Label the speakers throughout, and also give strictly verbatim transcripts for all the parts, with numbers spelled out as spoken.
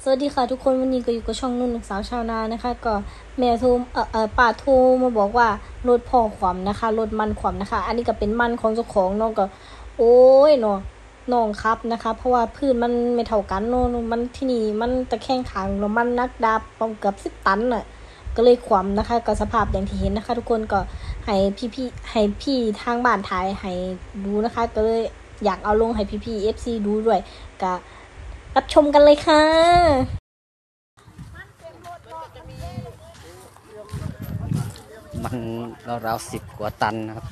Speaker 1: สวัสดีค่ะทุกคนวันนี้ก็อยู่กับช่องนุ่นสาวชาวนานะคะก็แม่โทรเอ่อเอ่อป้าโทรมาบอกว่ารถพ่อขวำนะคะรถมันขวำนะคะอันนี้ก็เป็นมันของเจ้าของน้องก็โอ้ยเนาะน้องครับนะคะเพราะว่าพื้นมันไม่เท่ากันเนาะมันที่นี่มันตะแคงขางแล้วมันนักดาบประมาณเกือบสิบตันน่ะก็เลยขวำนะคะก็สภาพอย่างที่เห็นนะคะทุกคนก็ให้พี่ๆให้พี่ทางบ้านถ่ายให้ดูนะคะก็เลยอยากเอาลงให้พี่ๆ เอฟ ซี ดูด้วยก็รับชมกันเลยค่ะ
Speaker 2: มันราวๆสิบกว่าตันนะครับ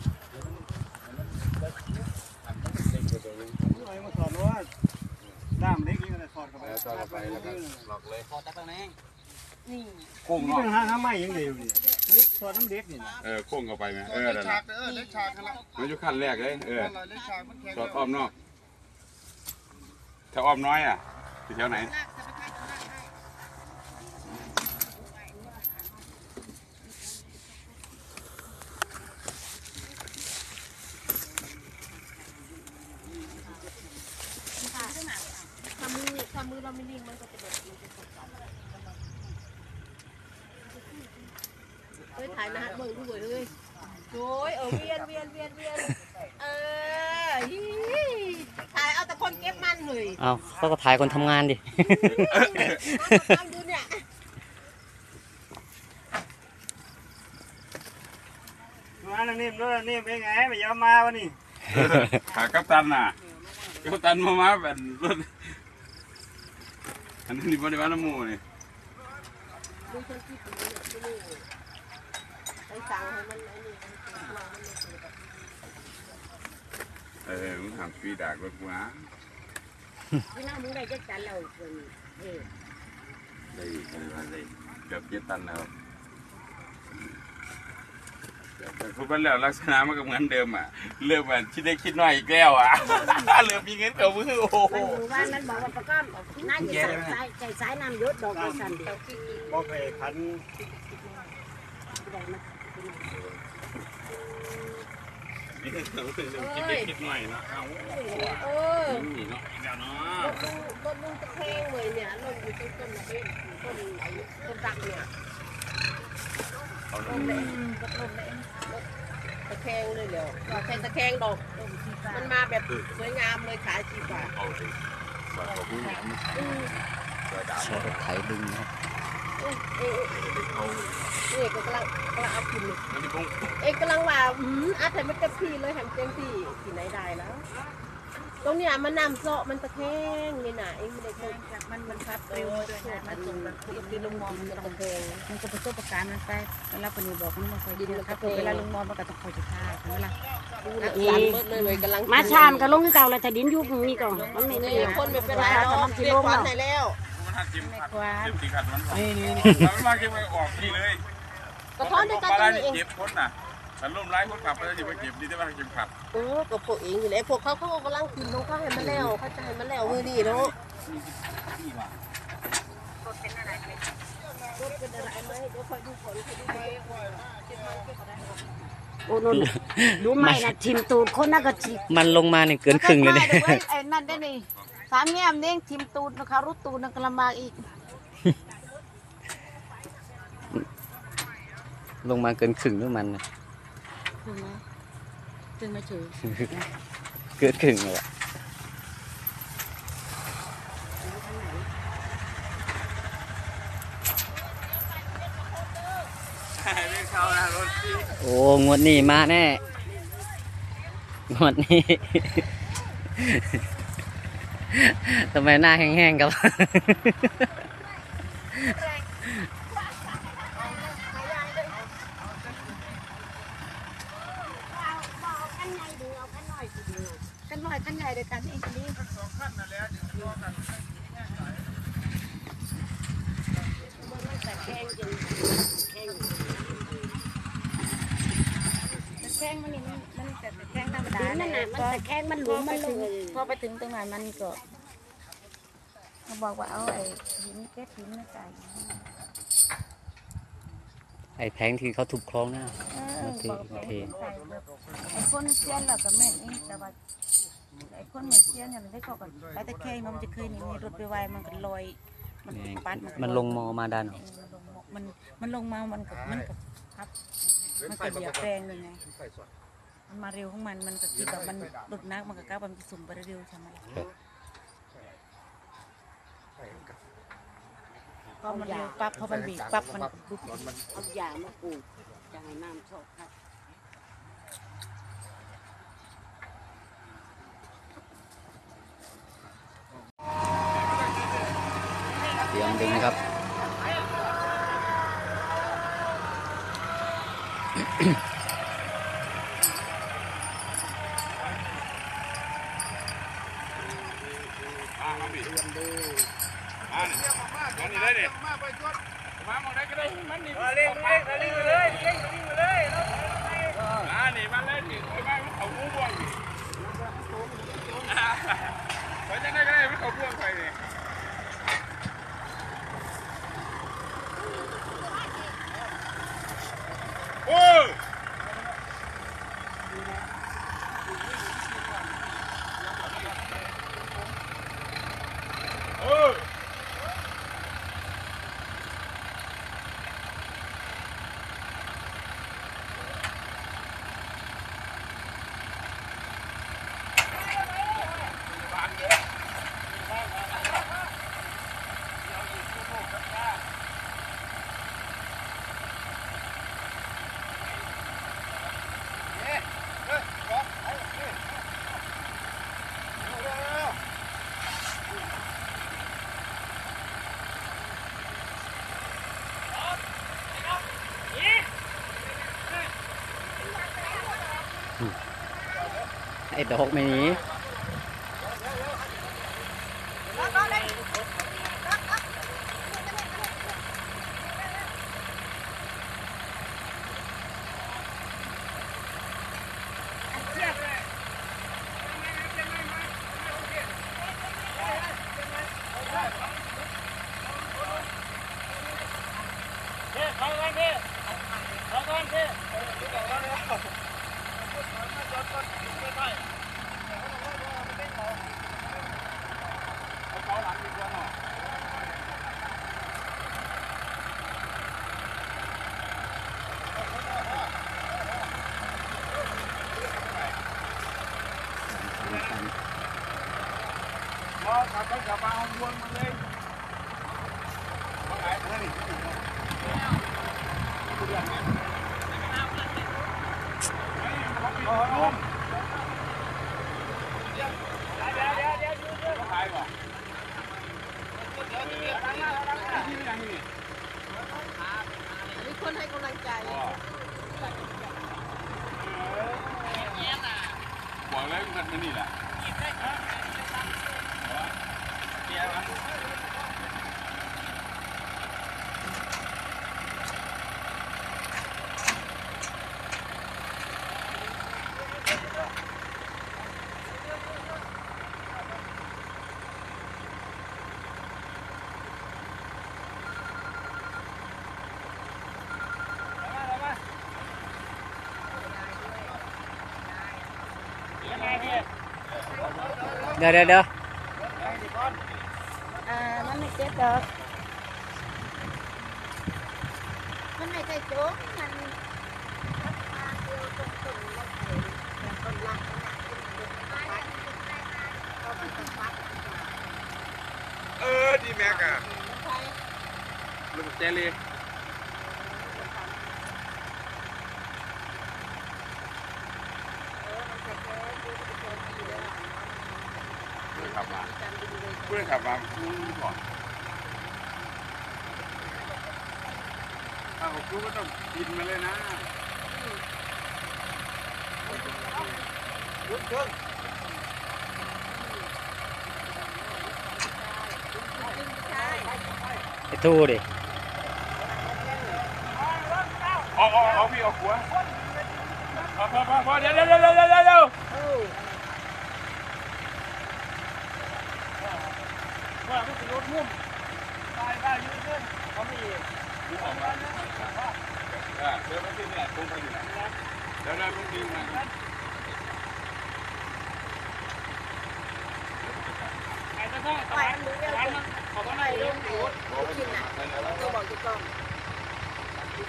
Speaker 3: ด้ามเล็กนี่มันถอดเข้าไปถอดเข้าไปแล้วก็หลอกเลยถอดจากตรงนี้นี่โค้งเนาะนี่เป็นห้าไม้ยังเดียวนี่ลึกถอดน้ำเล็กนี่เออโค้งเข้าไปไหมเออเล็กฉากเออเล็กฉากกันละมันอยู่ขั้นแรกเลยเออถอดอ้อมนอกถ้าอ้อมน้อยอ่ะอยู่แถวไหน
Speaker 4: ทำมือทำมือเราไม่ลิงมันก็จะแบบมันจะตกต่ำเฮ้ยถ่ายนะฮะเบิ่งดูเลยเลยโอ้ยเออเวียนเวียนเวียนเวียนเออถ่ายเอาแต่คนเก็บมันเลย
Speaker 2: เอาเขาก็ถ่ายคนทำงานดิ
Speaker 4: ทำดูเนี่ย
Speaker 3: มาแล้วนิ่มด้วยนิ่มเป็นไงไปยอมมาวันนี้ขากัปตันน่ะกัปตันมามาแบบรถอันนี้บริวารน้ำมูนี่เออมึงทำปีดากรถกูนะ
Speaker 4: พี่น้ามึงได้จัดการเราคนเฮ้
Speaker 3: ได้อะไรเกือบเจ็ดตันแล้วพูดไปแล้วลักษณะมันก็เหมือนเดิมอ่ะเริ่มแบบคิดได้คิดน้อยอีกแล้วอ่ะเริ่มมีเงินเก่ามือโอ้โห
Speaker 4: ว่านั้นบอกว่าประกอบน่าจะใส่ใส่สายน้ำยศดอกไม้สันเดียว
Speaker 3: บอกให้พันนี่เริ่มคิดได้คิดน้อยนะเอาเออนี่เนาะอีกแล้วเนาะ
Speaker 4: รถลุงตะแคงเลยเนี่ยรถอยู่ต้นต้นอะไรต้นไอ้ต้นตักเนี่ยรถเลยรถเลยรถตะแคงเลยเหรอแค่ตะแคงดอกมันมาแบบสวยงามเลยขายจีบาท
Speaker 2: ใช้รถไถดึงนะ
Speaker 4: นี่ก็กำลังกำลังเอาพิมพ์เอ็กกำลังว่าอืมอาจจะไม่เต็มที่เลยแถมเต็มที่ที่ไหนได้แล้วตรงเนี้ยมันน้ำเซาะมันตะแคงนี่นะเองไม่ได้เจอมันมันพัดเร็วด้วยมันส่งแบบที่ลงมอมันตะแคงมันก็ประสบการณ์มันไปเวลาคนนี้บอกมันมาคอยดินนะครับเวลาลงมอมันก็ต้องคอยจุดท่าใช่ไหมล่ะมาชามก็ลงที่เก่าแล้วแต่ดินยุบมีก่อนมันไม่ได้คนไม่เป็นไรหรอกเรียกควันไหนแล้ว
Speaker 3: จิ้มขัดจิ้มตีขัดมันนี่นี่มันมาเก็บไปออกนี่เลย
Speaker 4: กระท้อนด้วยกันเอง
Speaker 3: เก็บคนน่ะฉันร่มไร้คนขับไปแล้วจะไปเก็บดีได้ไหมจิ้มขัด
Speaker 4: เออกับพวกเองอยู่แล้วพวกเขาเขากำลังคืนน้องเขาให้มันแล้วเขาจะให้มันแล้วมือดีเนาะรถเป็นอะไรรถเป็นอะไรไหมเดี๋ยวคอยดูผลคอยดูไปโอ้นนดูไม่นะทิมตูดคนน่าก็จิ
Speaker 2: มันลงมาเนี่ยเกินครึ่งเลยเนี่ย
Speaker 4: ไอ้นั่นได้นี่สามแง่มเด้งทิมตูดนะคะรุดตูดนักลำบากอีก
Speaker 2: ลงมาเกินครึ่งด้วยมันนะ
Speaker 4: ถึงไหมถึงไหมถือ
Speaker 2: เกินครึ่งเลยโอ้งวดนี้มาแน่งวดนี้ทำไมหน้าแห้งๆกับ
Speaker 4: กันหน่อยกันใหญ่เลยกันเองนี่สองขั้นนั่นแหละมันแต่แข้งจนแข้งแต่แข้งมันนี่มันมันแต่แข้งธรรมดานั่นน่ะมันแต่แข้งมันหลุมมันลงพอไปถึงตรงไหนมันก็เขาบอกว่าเอาไอ้หินเก็บหินมาใส่
Speaker 2: ไอ้แพงที่เขาทุบคลองหน้าเทเท
Speaker 4: ไอ้คนเสี้ยนเราก็แม่นี่แต่ว่าไอ้คนเหมือนเสี้ยนอย่างนี้เขาก็ไปตะแคงมันจะเคยนี่มีรถไปไวมันก็ลอย
Speaker 5: มันปัด
Speaker 2: มันลงมอมาดัน
Speaker 5: มันมันลงมามันกับมันกับครับมันก็เหยียบแรงเลยไงมันมาเร็วของมันมันก็คิดแบบมันหลุดนักมันก็ก้าวมันจะสุ่มไปเร็วใช่ไหมพอมันเร็วปั๊บพอมันบีบปั๊บมันดุดมันเอายามาปลูกจะให้น้ำชอบครับ
Speaker 2: เดี๋ยวดูนะครับ
Speaker 3: มามาบีเรียมดูมาเนี่ยมานี่เลยเนี่ยมามองได้ก็ได้มันนี่เล่งเล่งเล่งไปเลยเล่งเล่งไปเลยอ่านี่มันเล่นนี่ไอ้บ้านมันเขางูบ่อยไปจะได้ก็ได้ไม่เขาพ่วงไปเนี่ยโอ้โอ้
Speaker 2: ไอ้ดอกไม่หนี
Speaker 3: มาขับรถกลับมาเอาวนมาเลยมาไหนมานี่โอ้ยเดี๋ยวเดี๋ยวเดี๋ยวเดี๋ยวเดี๋ยวขายป่ะเดี๋ยวเดี๋ยวตั้งหน้าตั้งหน้าที่นี่นี่
Speaker 4: มีคนให้กำลังใจ
Speaker 3: บอกเลยมันเป็นนี่แหละเดี๋ยวนะ
Speaker 2: เดี๋ยวเดี๋ยวเดี๋ยว
Speaker 4: อ่ามันไม่เจ็บดอกมันไม่ใช่โจ๊กมันมาเดียวตรงต้นแล้วไอ้ต้นลักก็มันต้องปัด
Speaker 3: เออดีแม็กอะลูกเจลีขับมาเพื่อนขับมาคุ้มก่อนอ้าวคุ้มก็ต้องกินมาเลยนะรุดเครื่อง
Speaker 2: ไอ้ทูดิ
Speaker 3: เอาเอาเอาพี่เอาหัวพอพอพอพอเดี๋ยวเดี๋ยวเดี๋ยวเดี๋ยวเดี๋ยวว่าไม่ถึงรถมุ่งตายได้ยืดขึ้นเขาไม่อีกดูออกมาเดี๋ยวไปที่นี่ตรงไปอยู่ไหนเดี๋ยวเราต้องดึงมาไอ้เจ้าต้องตายมันขอว่าไม่ลงรถ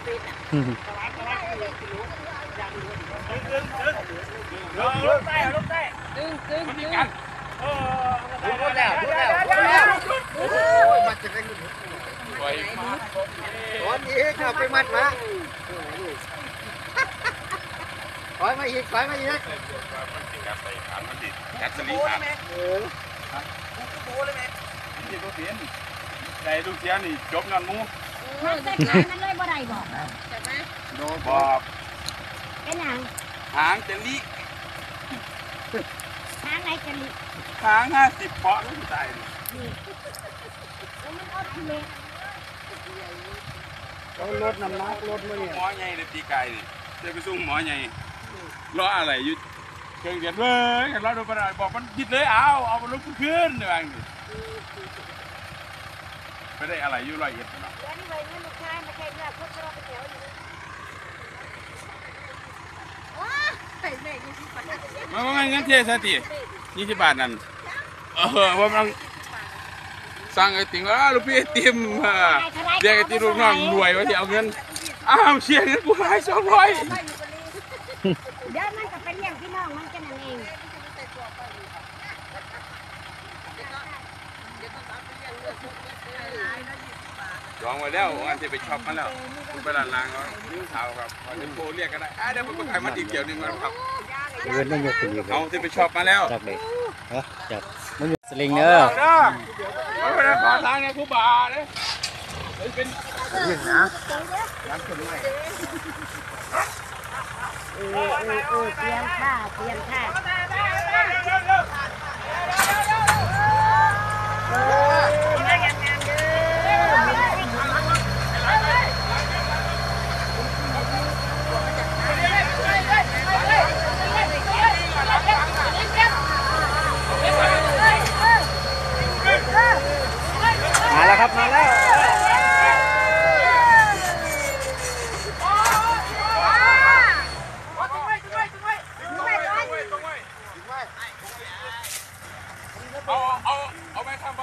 Speaker 3: ลงใต้ลงใต้ดึงดึงดึงโอ้รถแล้วรถแล้วโอ้ยมันจะได้ปล่อยมาตอนนี้ครับไปมัดมาปล่อยมาอีกปล่อยมาอีกนะกัดสลีขาดเออโบ้เลยไหมนี่ตัวเสียนใจตัวเสียนี่จบงานมู
Speaker 6: มันได้ขายมันเลยบ่ได้บอกใช่ไหม
Speaker 3: โดนบอก
Speaker 6: เป็นหยัง
Speaker 3: หางจะลิ
Speaker 6: ทางไหนจะลิ
Speaker 3: หางห้าสิบเปาะแล้วตายเลย
Speaker 6: แล้วมันเอาทีเมตร
Speaker 3: เขาลดน้ำหนักลดมาเนี่ยหมอใหญ่เลยตีไก่เนี่ยจะไปสู้หมอใหญ่รออะไรอยู่เครื่องเดียดเลยเราดูไปหน่อยบอกมันยิดเลยเอาเอามันลุกขึ้นอะไรอย่างนี้ไม่ได้อะไรอยู่ร้อยเอ็ดเนาะ
Speaker 6: แล้วนี่เลยนี่ลูกชายมาแข่งเนี่ยพวกเราไปเที่ยวอยู่ว้าใส่เมฆยี่สิบบาท
Speaker 3: มันว่างั้นเทสติยี่สิบบาทนั่นเออว่ามันสั่งไอติมว่าลูกพี่ไอติมเรียกไอติมลูกน้องรวยว่าจะเอาเงินอ้าวเชียร์เงินกูหายสองร้อย
Speaker 6: เดี๋ยวมันก็เป็นเรื่องพี่น้องมันแค่นั้นเอง
Speaker 3: ลองไว้แล้วอันที่ไปช็อปมาแล้วคุณไปร้านล้างเขานิ้วเท้าครับพอจะโทรเรียกก็ได้เดี๋ยวผมไปขายมันอีกเกี่ยวนึงครับ
Speaker 2: เงินไม่ยกขึ้นอีก
Speaker 3: เอาที่ไปช็อปมาแล้ว
Speaker 2: จากเด็กฮะจากมันอยู่สลิงเนอร์
Speaker 3: ไม่ไปขอทางเนี่ยครูบาเนี่ยเป็นยิ่งนะร้านคนใหม่
Speaker 6: เออเออเออเตรียมค่าเตรียมค่ามาอย่างงานเด้
Speaker 2: มาแล้วครับมาแล้ว
Speaker 3: เอาเอาเอาไปทำบ่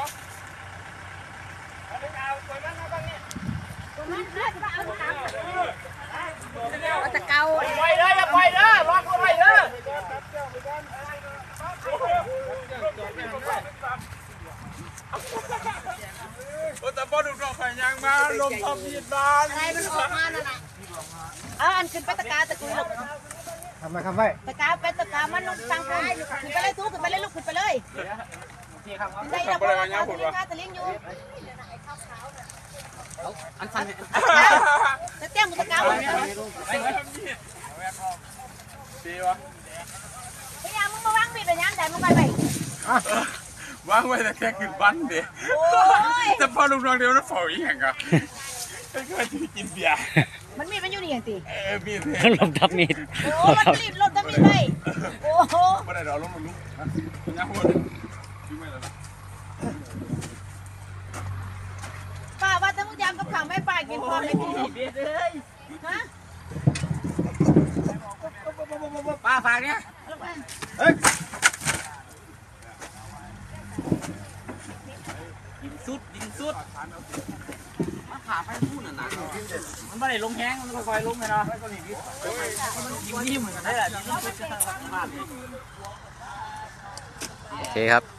Speaker 6: เอาตะเกา
Speaker 3: ไปเด้ออย่าไปเด้อล็อกเอาไปเด้อแต่พอดูดอกไข่ยางมาลมทับมีดบาน
Speaker 6: อะไรมันออกมาน่ะนะเอาอันขึ้นไปตะกาตะกุยลูก
Speaker 2: ทำไมทำไม
Speaker 6: ตะกาไปตะกามันลงสังคนขึ้นไปเลยตู้ขึ้นไปเลยลูกขึ้นไปเลยได้แล้วพอแล้วตะลิงกาตะลิงอยู่
Speaker 2: อันสั่น
Speaker 6: ตะเตี้ยมตะกาเลย
Speaker 3: ดีวะ
Speaker 6: พี่ยามึงมาวางมีดเลยยังแต่มึงไปไป
Speaker 3: วางไว้แต่แค่ขึ้นบ้านเด็กแต่พอลูกน้องเดียวนั้นฝ่อยอย่างก็ไม่เคยกินเบียร์
Speaker 6: มันมีมันอยู่นี่อย่างตี
Speaker 3: เออมีด
Speaker 2: มันลมทับมีด
Speaker 6: โอ้มันรีบลมทับมีดไปโอ้โห
Speaker 3: ไม่ได้เราลงมาลุกนะยังหัวยุ่งไม่แล้ว
Speaker 6: ป้าว่าถ้ามึงยำกับข้าวไม่ป้ากินพอไม่กินเลยฮะ
Speaker 2: ป้าฝากเนี่ยยิงสุดยิงสุดมันขาไปพูดน่ะนะมันไม่ได้ลงแห้งมันค่อยๆลงเลยเนาะยิงนิ่มเหมือนกันได้แหละโอเคครับ